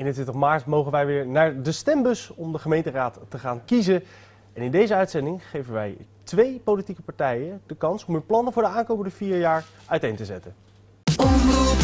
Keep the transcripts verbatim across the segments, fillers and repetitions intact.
eenentwintig maart mogen wij weer naar de stembus om de gemeenteraad te gaan kiezen. En in deze uitzending geven wij twee politieke partijen de kans om hun plannen voor de aankomende vier jaar uiteen te zetten. Omroep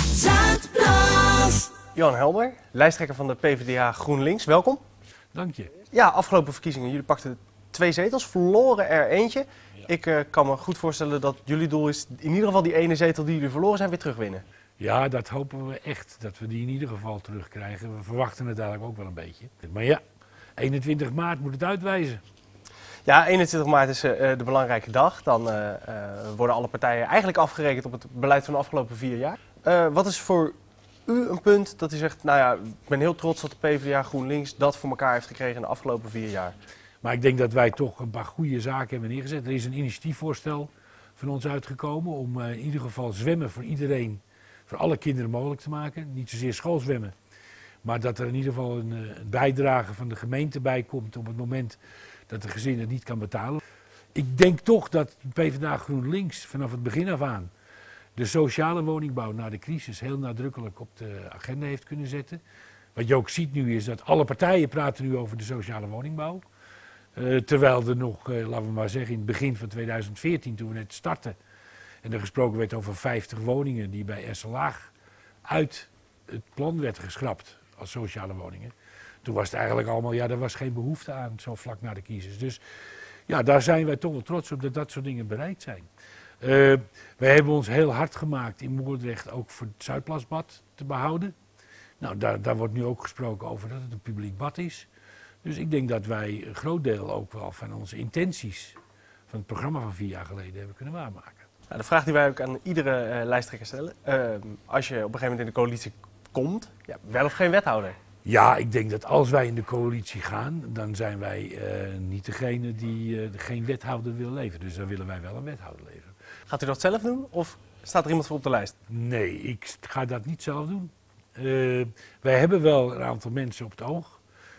Zuidplaats. Johan Helmer, lijsttrekker van de P V D A GroenLinks, welkom. Dank je. Ja, afgelopen verkiezingen, jullie pakten twee zetels, verloren er eentje. Ja. Ik uh, kan me goed voorstellen dat jullie doel is in ieder geval die ene zetel die jullie verloren zijn weer terugwinnen. Ja, dat hopen we echt, dat we die in ieder geval terugkrijgen. We verwachten het eigenlijk ook wel een beetje. Maar ja, eenentwintig maart moet het uitwijzen. Ja, eenentwintig maart is uh, de belangrijke dag. Dan uh, uh, worden alle partijen eigenlijk afgerekend op het beleid van de afgelopen vier jaar. Uh, wat is voor u een punt dat u zegt, nou ja, ik ben heel trots dat de P V D A GroenLinks dat voor elkaar heeft gekregen in de afgelopen vier jaar? Maar ik denk dat wij toch een paar goede zaken hebben neergezet. Er is een initiatiefvoorstel van ons uitgekomen om uh, in ieder geval zwemmen voor iedereen, voor alle kinderen mogelijk te maken. Niet zozeer schoolzwemmen, maar dat er in ieder geval een, een bijdrage van de gemeente bij komt op het moment dat de gezin het niet kan betalen. Ik denk toch dat de P V D A GroenLinks vanaf het begin af aan de sociale woningbouw na de crisis heel nadrukkelijk op de agenda heeft kunnen zetten. Wat je ook ziet nu is dat alle partijen praten nu over de sociale woningbouw. Uh, terwijl er nog, uh, laten we maar zeggen, in het begin van tweeduizend veertien, toen we net startten, en er gesproken werd over vijftig woningen die bij Essenlaag uit het plan werd geschrapt als sociale woningen. Toen was het eigenlijk allemaal, ja, er was geen behoefte aan, zo vlak na de crisis. Dus ja, daar zijn wij toch wel trots op dat dat soort dingen bereikt zijn. Uh, wij hebben ons heel hard gemaakt in Moordrecht ook voor het Zuidplasbad te behouden. Nou, daar, daar wordt nu ook gesproken over dat het een publiek bad is. Dus ik denk dat wij een groot deel ook wel van onze intenties van het programma van vier jaar geleden hebben kunnen waarmaken. Nou, de vraag die wij ook aan iedere uh, lijsttrekker stellen, uh, als je op een gegeven moment in de coalitie komt, ja, wel of geen wethouder? Ja, ik denk dat als wij in de coalitie gaan, dan zijn wij uh, niet degene die uh, geen wethouder willen leveren. Dus dan willen wij wel een wethouder leveren. Gaat u dat zelf doen of staat er iemand voor op de lijst? Nee, ik ga dat niet zelf doen. Uh, wij hebben wel een aantal mensen op het oog.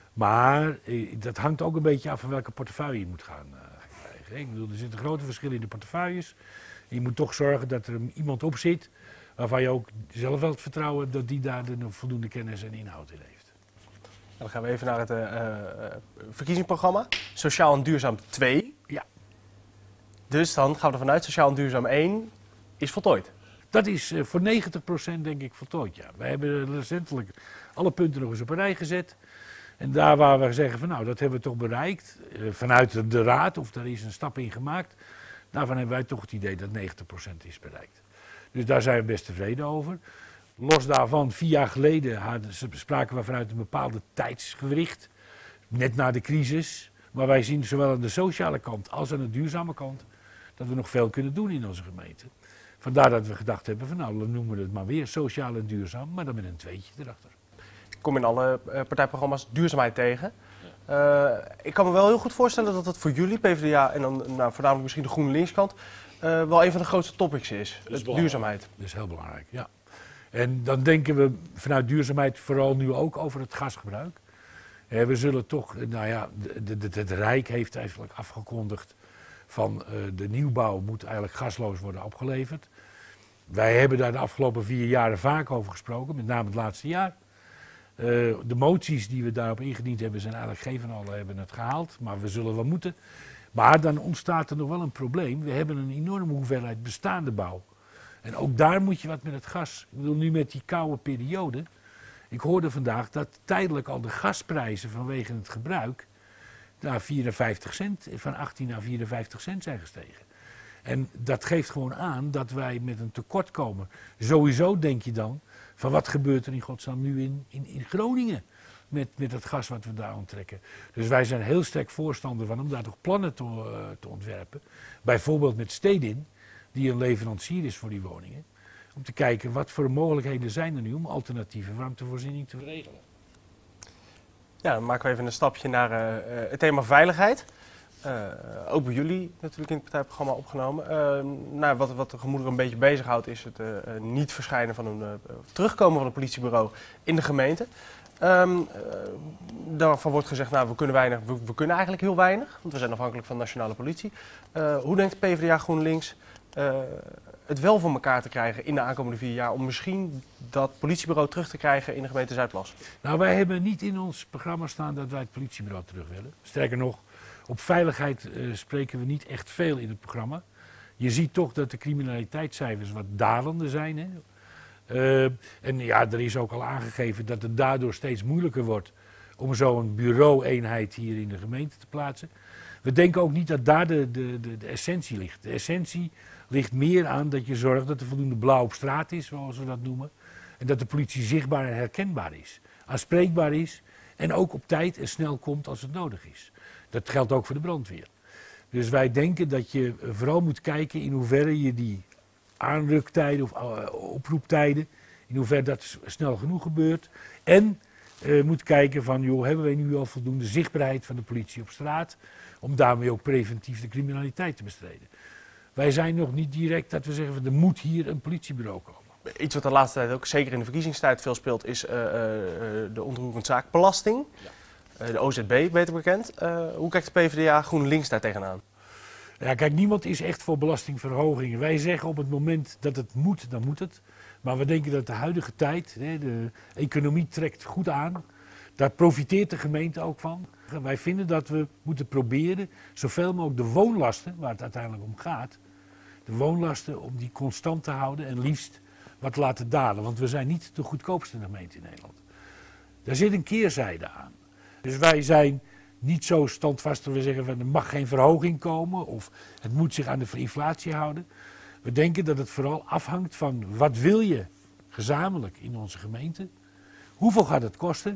Maar uh, dat hangt ook een beetje af van welke portefeuille je moet gaan uh, krijgen. Ik bedoel, er zitten grote verschillen in de portefeuilles. Je moet toch zorgen dat er iemand op zit waarvan je ook zelf wel het vertrouwen hebt dat die daar de voldoende kennis en inhoud in heeft. Dan gaan we even naar het uh, uh, verkiezingsprogramma. Sociaal en Duurzaam twee. Ja. Dus dan gaan we er vanuit, Sociaal en Duurzaam één is voltooid. Dat is uh, voor negentig procent denk ik voltooid, ja. Wij hebben recentelijk alle punten nog eens op een rij gezet. En daar waar we zeggen van nou, dat hebben we toch bereikt, uh, vanuit de raad, of daar is een stap in gemaakt, daarvan hebben wij toch het idee dat negentig procent is bereikt. Dus daar zijn we best tevreden over. Los daarvan, vier jaar geleden hadden, spraken we vanuit een bepaalde tijdsgewricht, net na de crisis. Maar wij zien zowel aan de sociale kant als aan de duurzame kant dat we nog veel kunnen doen in onze gemeente. Vandaar dat we gedacht hebben van nou, dan noemen we het maar weer sociaal en duurzaam, maar dan met een tweetje erachter. Ik kom in alle uh, partijprogramma's duurzaamheid tegen. Uh, ik kan me wel heel goed voorstellen dat het voor jullie, P V D A en dan nou, voornamelijk misschien de GroenLinks-kant, uh, wel een van de grootste topics is, is duurzaamheid. Dat is heel belangrijk, ja. En dan denken we vanuit duurzaamheid vooral nu ook over het gasgebruik. Eh, we zullen toch, nou ja, de, de, het Rijk heeft eigenlijk afgekondigd van uh, de nieuwbouw moet eigenlijk gasloos worden opgeleverd. Wij hebben daar de afgelopen vier jaren vaak over gesproken, met name het laatste jaar. Uh, de moties die we daarop ingediend hebben zijn eigenlijk geen van allen hebben het gehaald, maar we zullen wel moeten. Maar dan ontstaat er nog wel een probleem. We hebben een enorme hoeveelheid bestaande bouw. En ook daar moet je wat met het gas. Ik bedoel, nu met die koude periode. Ik hoorde vandaag dat tijdelijk al de gasprijzen vanwege het gebruik naar vierenvijftig cent, van achttien naar vierenvijftig cent zijn gestegen. En dat geeft gewoon aan dat wij met een tekort komen. Sowieso denk je dan, van wat gebeurt er in godsnaam nu in, in, in Groningen met, met het gas wat we daar onttrekken. Dus wij zijn heel sterk voorstander van om daar toch plannen te, uh, te ontwerpen. Bijvoorbeeld met Stedin, die een leverancier is voor die woningen. Om te kijken wat voor mogelijkheden zijn er nu om alternatieve warmtevoorziening te regelen. Ja, dan maken we even een stapje naar uh, het thema veiligheid. Uh, ook bij jullie natuurlijk in het partijprogramma opgenomen. Uh, nou, wat, wat de gemoederen een beetje bezighoudt is het uh, niet verschijnen van een uh, terugkomen van een politiebureau in de gemeente. Um, uh, daarvan wordt gezegd, nou we kunnen weinig, we, we kunnen eigenlijk heel weinig, want we zijn afhankelijk van de nationale politie. Uh, hoe denkt de P V D A GroenLinks uh, het wel voor elkaar te krijgen in de aankomende vier jaar om misschien dat politiebureau terug te krijgen in de gemeente Zuidplas? Nou, wij hebben niet in ons programma staan dat wij het politiebureau terug willen. Sterker nog, op veiligheid uh, spreken we niet echt veel in het programma. Je ziet toch dat de criminaliteitscijfers wat dalende zijn. Hè? Uh, en ja, er is ook al aangegeven dat het daardoor steeds moeilijker wordt om zo'n bureau-eenheid hier in de gemeente te plaatsen. We denken ook niet dat daar de, de, de, de essentie ligt. De essentie ligt meer aan dat je zorgt dat er voldoende blauw op straat is, zoals we dat noemen. En dat de politie zichtbaar en herkenbaar is, aanspreekbaar is en ook op tijd en snel komt als het nodig is. Dat geldt ook voor de brandweer. Dus wij denken dat je vooral moet kijken in hoeverre je die aanruktijden of uh, oproeptijden, in hoeverre dat snel genoeg gebeurt. En uh, moet kijken van, joh, hebben wij nu al voldoende zichtbaarheid van de politie op straat om daarmee ook preventief de criminaliteit te bestrijden. Wij zijn nog niet direct dat we zeggen van er moet hier een politiebureau komen. Iets wat de laatste tijd ook zeker in de verkiezingstijd veel speelt is uh, uh, de onroerend zaakbelasting. Ja. Uh, de O Z B, beter bekend. Uh, hoe kijkt de PvdA GroenLinks daar tegenaan? Ja, kijk, niemand is echt voor belastingverhogingen. Wij zeggen op het moment dat het moet, dan moet het. Maar we denken dat de huidige tijd, hè, de economie trekt goed aan. Daar profiteert de gemeente ook van. Wij vinden dat we moeten proberen zoveel mogelijk de woonlasten, waar het uiteindelijk om gaat, de woonlasten om die constant te houden en liefst wat laten dalen. Want we zijn niet de goedkoopste gemeente in Nederland. Daar zit een keerzijde aan. Dus wij zijn niet zo standvastig dat we zeggen van er mag geen verhoging komen of het moet zich aan de inflatie houden. We denken dat het vooral afhangt van wat wil je gezamenlijk in onze gemeente, hoeveel gaat het kosten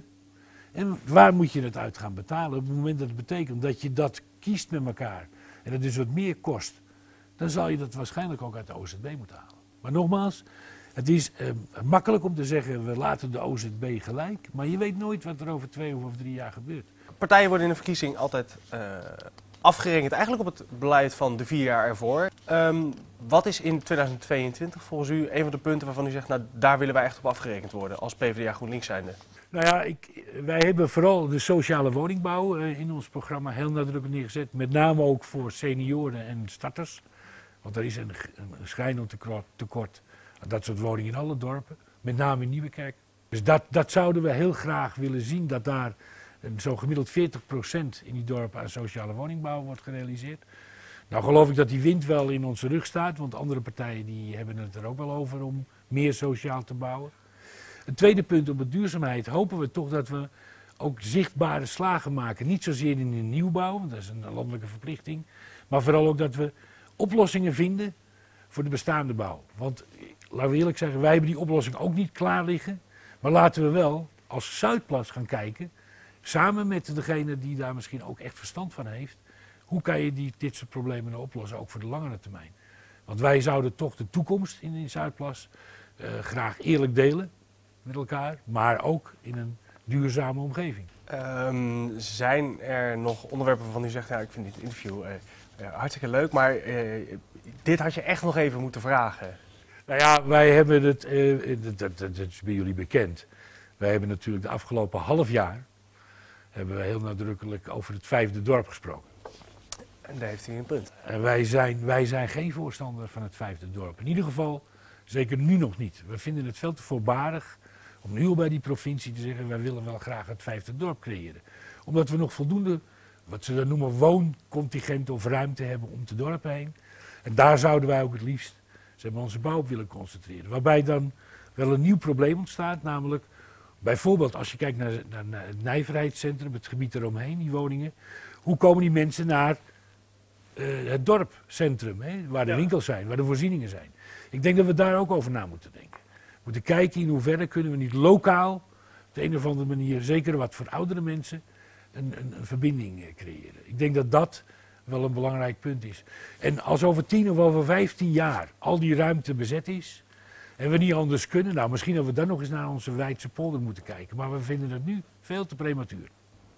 en waar moet je het uit gaan betalen. Op het moment dat het betekent dat je dat kiest met elkaar en het dus wat meer kost, dan zal je dat waarschijnlijk ook uit de O Z B moeten halen. Maar nogmaals, het is eh, makkelijk om te zeggen we laten de O Z B gelijk, maar je weet nooit wat er over twee of over drie jaar gebeurt. Partijen worden in de verkiezing altijd uh, afgerekend eigenlijk op het beleid van de vier jaar ervoor. Um, wat is in tweeduizend tweeëntwintig volgens u een van de punten waarvan u zegt, nou daar willen wij echt op afgerekend worden als PvdA GroenLinks zijnde? Nou ja, ik, wij hebben vooral de sociale woningbouw uh, in ons programma heel nadrukkelijk neergezet. Met name ook voor senioren en starters. Want er is een, een schrijnend tekort, tekort aan dat soort woningen in alle dorpen. Met name in Nieuwekerk. Dus dat, dat zouden we heel graag willen zien, dat daar zo gemiddeld veertig procent in die dorpen aan sociale woningbouw wordt gerealiseerd. Nou geloof ik dat die wind wel in onze rug staat, want andere partijen die hebben het er ook wel over om meer sociaal te bouwen. Het tweede punt op de duurzaamheid hopen we toch dat we ook zichtbare slagen maken. Niet zozeer in de nieuwbouw, want dat is een landelijke verplichting, maar vooral ook dat we oplossingen vinden voor de bestaande bouw. Want laten we eerlijk zeggen, wij hebben die oplossing ook niet klaar liggen, maar laten we wel als Zuidplas gaan kijken, samen met degene die daar misschien ook echt verstand van heeft, hoe kan je die, dit soort problemen nou oplossen, ook voor de langere termijn. Want wij zouden toch de toekomst in, in Zuidplas uh, graag eerlijk delen met elkaar, maar ook in een duurzame omgeving. Um, zijn er nog onderwerpen waarvan u zegt, ja, ik vind dit interview uh, uh, hartstikke leuk, maar uh, dit had je echt nog even moeten vragen? Nou ja, wij hebben het, uh, dat, dat, dat is bij jullie bekend, wij hebben natuurlijk de afgelopen half jaar hebben we heel nadrukkelijk over het vijfde dorp gesproken. En daar heeft u een punt. En wij zijn, wij zijn geen voorstander van het vijfde dorp. In ieder geval, zeker nu nog niet. We vinden het veel te voorbarig om nu al bij die provincie te zeggen, wij willen wel graag het vijfde dorp creëren. Omdat we nog voldoende, wat ze dan noemen, wooncontingent of ruimte hebben om het dorp heen. En daar zouden wij ook het liefst zeg maar, onze bouw op willen concentreren. Waarbij dan wel een nieuw probleem ontstaat, namelijk bijvoorbeeld als je kijkt naar, naar, naar het nijverheidscentrum, het gebied eromheen, die woningen. Hoe komen die mensen naar uh, het dorpcentrum, hè, waar de ja. winkels zijn, waar de voorzieningen zijn. Ik denk dat we daar ook over na moeten denken. We moeten kijken in hoeverre kunnen we niet lokaal, op de een of andere manier, zeker wat voor oudere mensen, een, een, een verbinding uh, creëren. Ik denk dat dat wel een belangrijk punt is. En als over tien of over vijftien jaar al die ruimte bezet is, en we niet anders kunnen, nou misschien dat we dan nog eens naar onze Weidse polder moeten kijken. Maar we vinden het nu veel te prematuur.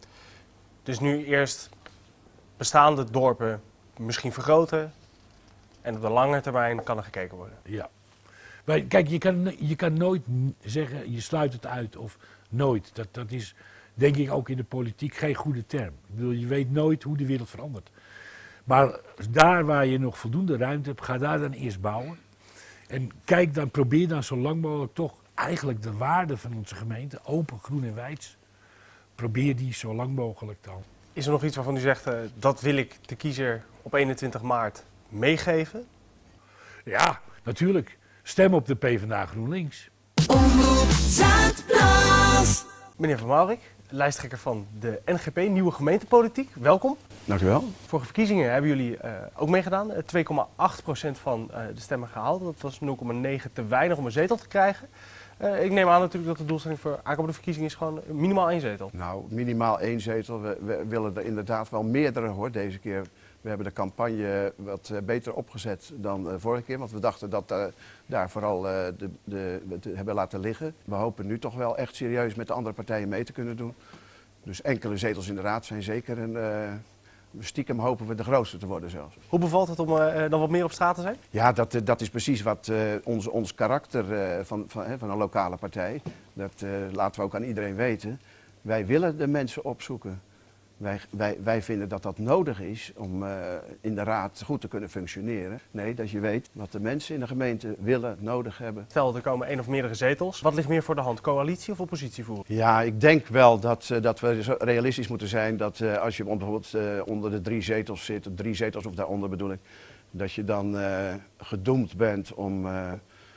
Dus nu eerst bestaande dorpen misschien vergroten en op de lange termijn kan er gekeken worden. Ja. Maar kijk, je kan, je kan nooit zeggen je sluit het uit of nooit. Dat, dat is denk ik ook in de politiek geen goede term. Ik bedoel, je weet nooit hoe de wereld verandert. Maar daar waar je nog voldoende ruimte hebt, ga daar dan eerst bouwen. En kijk dan, probeer dan zo lang mogelijk toch eigenlijk de waarde van onze gemeente, open, groen en wijds, probeer die zo lang mogelijk dan. Is er nog iets waarvan u zegt, uh, dat wil ik de kiezer op eenentwintig maart meegeven? Ja, natuurlijk. Stem op de PvdA GroenLinks. Omroep Zuidplaats. Meneer Van Maurik, lijsttrekker van de N G P, Nieuwe Gemeentepolitiek. Welkom. Dank u wel. Vorige verkiezingen hebben jullie uh, ook meegedaan. Uh, twee komma acht procent van uh, de stemmen gehaald. Dat was nul komma negen te weinig om een zetel te krijgen. Uh, ik neem aan natuurlijk dat de doelstelling voor aankomende verkiezingen is gewoon minimaal één zetel. Nou, minimaal één zetel. We, we willen er inderdaad wel meerdere hoor deze keer. We hebben de campagne wat uh, beter opgezet dan de uh, vorige keer. Want we dachten dat uh, daar vooral uh, de, de, de hebben laten liggen. We hopen nu toch wel echt serieus met de andere partijen mee te kunnen doen. Dus enkele zetels in de raad zijn zeker. En, uh, stiekem hopen we de grootste te worden zelfs. Hoe bevalt het om uh, dan wat meer op straat te zijn? Ja, dat, uh, dat is precies wat uh, ons, ons karakter uh, van, van, uh, van een lokale partij. Dat uh, laten we ook aan iedereen weten. Wij willen de mensen opzoeken. Wij, wij, wij vinden dat dat nodig is om uh, in de raad goed te kunnen functioneren. Nee, dat je weet wat de mensen in de gemeente willen, nodig hebben. Stel, er komen één of meerdere zetels. Wat ligt meer voor de hand, coalitie of oppositie voeren? Ja, ik denk wel dat, uh, dat we realistisch moeten zijn dat uh, als je bijvoorbeeld uh, onder de drie zetels zit, drie zetels of daaronder bedoel ik, dat je dan uh, gedoemd bent om uh,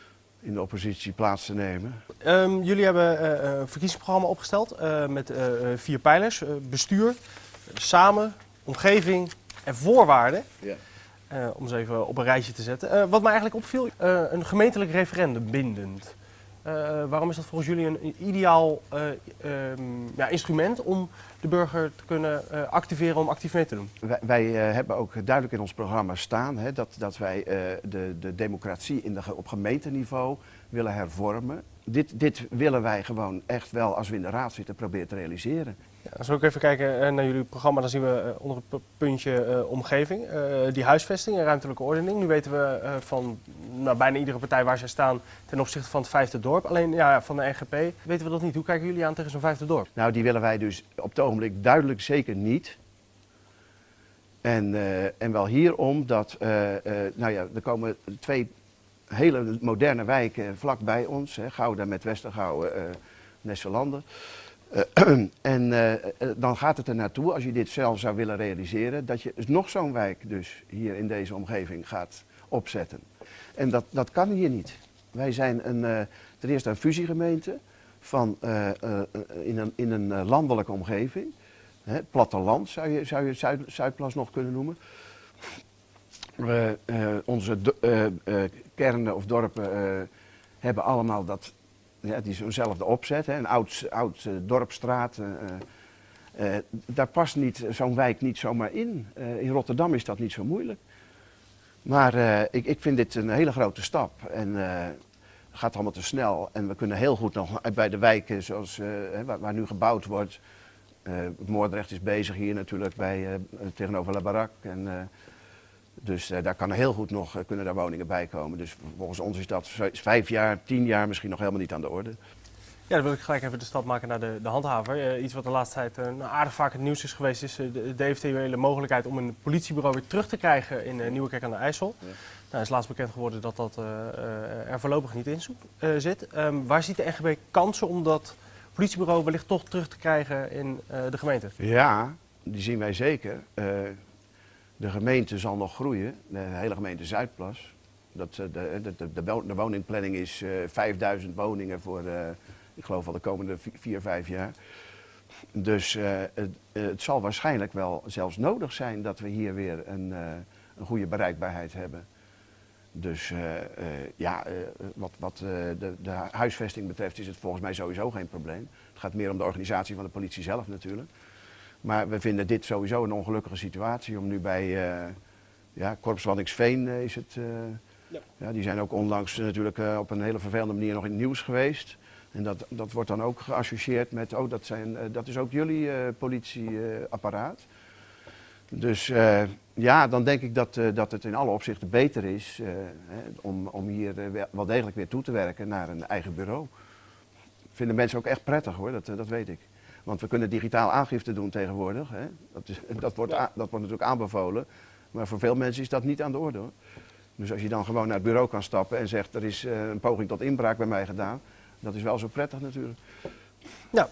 in de oppositie plaats te nemen. Um, jullie hebben uh, een verkiezingsprogramma opgesteld uh, met uh, vier pijlers. Uh, bestuur, samen, omgeving en voorwaarden. Ja. Uh, om ze even op een rijtje te zetten. Uh, wat mij eigenlijk opviel, uh, een gemeentelijk referendum bindend. Uh, waarom is dat volgens jullie een ideaal uh, um, ja, instrument om de burger te kunnen uh, activeren om actief mee te doen? Wij, wij uh, hebben ook duidelijk in ons programma staan hè, dat, dat wij uh, de, de democratie in de, op gemeenteniveau willen hervormen. Dit, dit willen wij gewoon echt wel, als we in de raad zitten, proberen te realiseren. Ja, als we ook even kijken naar jullie programma, dan zien we uh, onder het puntje uh, omgeving, uh, die huisvesting en ruimtelijke ordening. Nu weten we uh, van nou, bijna iedere partij waar zij staan ten opzichte van het vijfde dorp. Alleen ja, van de N G P weten we dat niet. Hoe kijken jullie aan tegen zo'n vijfde dorp? Nou, die willen wij dus op het ogenblik duidelijk zeker niet. En, uh, en wel hierom dat, uh, uh, nou ja, er komen twee hele moderne wijken vlakbij ons. Hè, Gouda met Westergouwen, uh, Nesselanden. Uh, en uh, uh, dan gaat het er naartoe, als je dit zelf zou willen realiseren, dat je dus nog zo'n wijk dus hier in deze omgeving gaat opzetten. En dat, dat kan hier niet. Wij zijn een, uh, ten eerste een fusiegemeente van, uh, uh, in een, in een uh, landelijke omgeving. Hè, platteland zou je, zou je Zuid, Zuidplas nog kunnen noemen. Uh, uh, onze uh, uh, kernen of dorpen uh, hebben allemaal dat... Ja, die zo'nzelfde opzet, hè, een oud, oud uh, dorpsstraat. Uh, uh, daar past niet zo'n wijk niet zomaar in. Uh, in Rotterdam is dat niet zo moeilijk. Maar uh, ik, ik vind dit een hele grote stap. En uh, het gaat allemaal te snel. En we kunnen heel goed nog bij de wijken zoals, uh, waar, waar nu gebouwd wordt. Uh, Moordrecht is bezig hier natuurlijk bij, uh, tegenover La Barak. En, uh, Dus uh, daar kan heel goed nog, uh, kunnen daar woningen bij komen. Dus volgens ons is dat vijf jaar, tien jaar misschien nog helemaal niet aan de orde. Ja, dan wil ik gelijk even de stap maken naar de, de handhaver. Uh, iets wat de laatste tijd uh, nou, aardig vaak het nieuws is geweest, is uh, de, de eventuele mogelijkheid om een politiebureau weer terug te krijgen in uh, Nieuwekerk aan de IJssel. Ja. Nou, is laatst bekend geworden dat dat uh, uh, er voorlopig niet in zoek, uh, zit. Um, waar ziet de N G B kansen om dat politiebureau wellicht toch terug te krijgen in uh, de gemeente? Ja, die zien wij zeker. Uh, De gemeente zal nog groeien, de hele gemeente Zuidplas. Dat, de, de, de, de woningplanning is uh, vijfduizend woningen voor, uh, ik geloof al de komende vier, vijf jaar. Dus uh, het, het zal waarschijnlijk wel zelfs nodig zijn dat we hier weer een, uh, een goede bereikbaarheid hebben. Dus uh, uh, ja, uh, wat, wat uh, de, de huisvesting betreft is het volgens mij sowieso geen probleem. Het gaat meer om de organisatie van de politie zelf natuurlijk. Maar we vinden dit sowieso een ongelukkige situatie om nu bij uh, ja, Korps Waddinxveen uh, is het. Uh, ja. Ja, die zijn ook onlangs uh, natuurlijk uh, op een hele vervelende manier nog in het nieuws geweest. En dat, dat wordt dan ook geassocieerd met, oh dat, zijn, uh, dat is ook jullie uh, politieapparaat. Uh, dus uh, ja, dan denk ik dat, uh, dat het in alle opzichten beter is uh, hè, om, om hier uh, wel degelijk weer toe te werken naar een eigen bureau. Vinden mensen ook echt prettig hoor, dat, uh, dat weet ik. Want we kunnen digitaal aangifte doen tegenwoordig. Hè. Dat, is, dat, wordt a, dat wordt natuurlijk aanbevolen. Maar voor veel mensen is dat niet aan de orde hoor. Dus als je dan gewoon naar het bureau kan stappen en zegt er is uh, een poging tot inbraak bij mij gedaan, dat is wel zo prettig natuurlijk. Ja.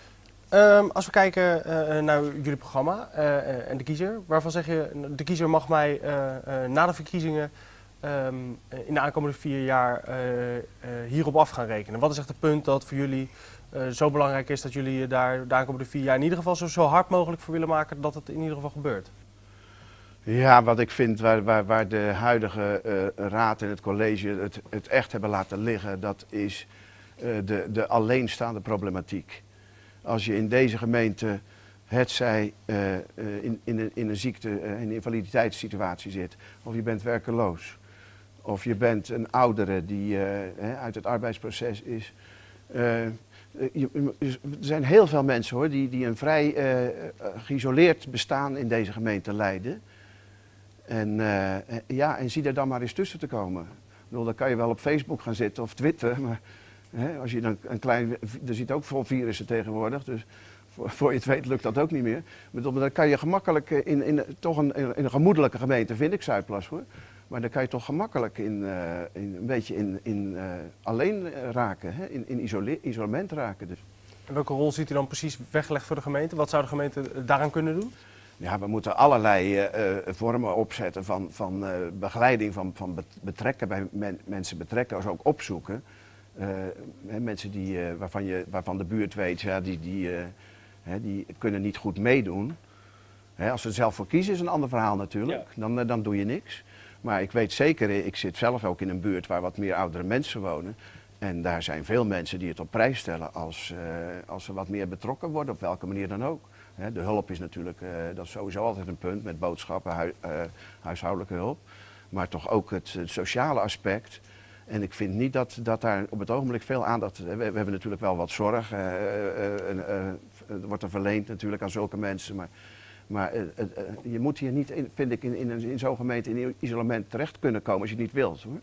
Um, als we kijken uh, naar jullie programma uh, uh, en de kiezer, waarvan zeg je de kiezer mag mij uh, uh, na de verkiezingen um, in de aankomende vier jaar uh, uh, hierop af gaan rekenen? Wat is echt het punt dat voor jullie uh, zo belangrijk is dat jullie daar de aankomende vier jaar in ieder geval zo, zo hard mogelijk voor willen maken dat het in ieder geval gebeurt? Ja, wat ik vind waar, waar, waar de huidige uh, raad en het college het, het echt hebben laten liggen, dat is uh, de, de alleenstaande problematiek. Als je in deze gemeente, hetzij uh, uh, in, in, een, in een ziekte, uh, een invaliditeitssituatie zit, of je bent werkeloos, of je bent een oudere die uh, hè, uit het arbeidsproces is. Uh, je, er zijn heel veel mensen hoor, die, die een vrij uh, geïsoleerd bestaan in deze gemeente leiden. En, uh, ja, en zie er dan maar eens tussen te komen. Ik bedoel, dan kan je wel op Facebook gaan zitten of Twitter, maar hè, als je dan een klein, er zit ook vol virussen tegenwoordig, dus voor, voor je het weet lukt dat ook niet meer. Ik bedoel, dan kan je gemakkelijk in, in, toch een, in een gemoedelijke gemeente, vind ik Zuidplas hoor, maar dan kan je toch gemakkelijk in, uh, in, een beetje in, in uh, alleen raken, hè, in, in isole, isolement raken. Dus. En welke rol ziet u dan precies weggelegd voor de gemeente? Wat zou de gemeente daaraan kunnen doen? Ja, we moeten allerlei uh, vormen opzetten van, van uh, begeleiding, van, van betrekken, bij men, mensen betrekken, als ook opzoeken. Uh, hè, mensen die, uh, waarvan, je, waarvan de buurt weet, ja, die, die, uh, hè, die kunnen niet goed meedoen. Hè, als ze er zelf voor kiezen is een ander verhaal natuurlijk, ja. dan, uh, dan doe je niks. Maar ik weet zeker, ik zit zelf ook in een buurt waar wat meer oudere mensen wonen. En daar zijn veel mensen die het op prijs stellen als, uh, als ze wat meer betrokken worden, op welke manier dan ook. De hulp is natuurlijk, uh, dat is sowieso altijd een punt met boodschappen, hu uh, huishoudelijke hulp. Maar toch ook het, het sociale aspect. En ik vind niet dat, dat daar op het ogenblik veel aandacht... We, we hebben natuurlijk wel wat zorg, uh, uh, uh, uh, uh, wordt er verleend natuurlijk aan zulke mensen. Maar, maar uh, uh, uh, je moet hier niet, in, vind ik, in, in, in zo'n gemeente in isolement terecht kunnen komen als je het niet wilt. Hoor.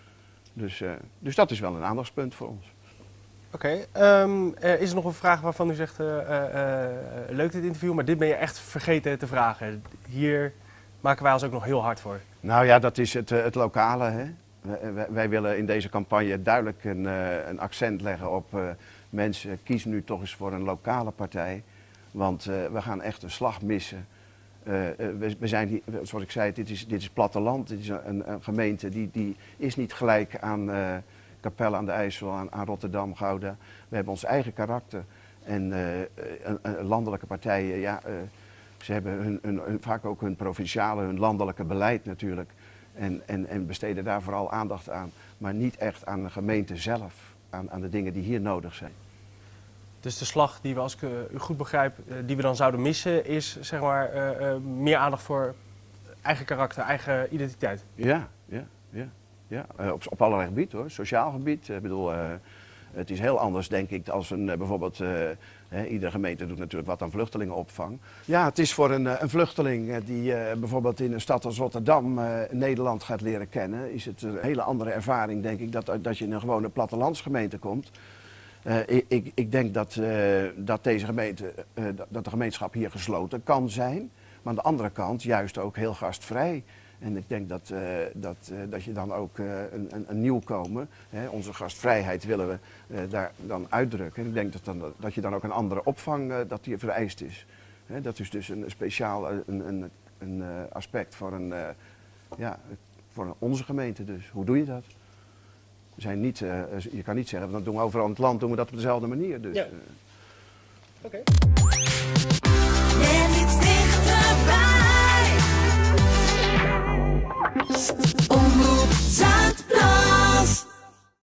Dus, uh, dus dat is wel een aandachtspunt voor ons. Oké, okay, um, uh, is er nog een vraag waarvan u zegt, uh, uh, uh, leuk dit interview, maar dit ben je echt vergeten te vragen. Hier maken wij ons ook nog heel hard voor. Nou ja, dat is het, het lokale. Hè? Wij, wij willen in deze campagne duidelijk een, uh, een accent leggen op uh, mensen, kies nu toch eens voor een lokale partij. Want uh, we gaan echt een slag missen. Uh, we, we zijn, zoals ik zei, dit is, dit is platteland, dit is een, een gemeente die, die is niet gelijk aan... Uh, Capelle aan de IJssel, aan, aan Rotterdam, Gouda. We hebben ons eigen karakter. En uh, een, een landelijke partijen, ja, uh, ze hebben hun, hun, hun, vaak ook hun provinciale, hun landelijke beleid natuurlijk. En, en, en besteden daar vooral aandacht aan. Maar niet echt aan de gemeente zelf, aan, aan de dingen die hier nodig zijn. Dus de slag die we, als ik uh, u goed begrijp, uh, die we dan zouden missen, is zeg maar uh, uh, meer aandacht voor eigen karakter, eigen identiteit? Ja, ja, ja. Ja, op, op allerlei gebieden hoor. Sociaal gebied. Ik bedoel, uh, het is heel anders denk ik als een uh, bijvoorbeeld, uh, hè, iedere gemeente doet natuurlijk wat aan vluchtelingenopvang. Ja, het is voor een, een vluchteling uh, die uh, bijvoorbeeld in een stad als Rotterdam uh, Nederland gaat leren kennen, is het een hele andere ervaring denk ik dat, dat je in een gewone plattelandsgemeente komt. Uh, ik, ik denk dat, uh, dat deze gemeente, uh, dat de gemeenschap hier gesloten kan zijn, maar aan de andere kant juist ook heel gastvrij. En ik denk dat, uh, dat, uh, dat je dan ook uh, een, een, een nieuwkomer, hè, onze gastvrijheid willen we uh, daar dan uitdrukken. En ik denk dat, dan, dat je dan ook een andere opvang uh, dat die vereist is. Hè, dat is dus een speciaal uh, een, een, een, uh, aspect voor, een, uh, ja, voor onze gemeente. Dus hoe doe je dat? We zijn niet, uh, je kan niet zeggen, dat doen we overal in het land doen we dat op dezelfde manier. Dus, ja. uh. Oké. Okay.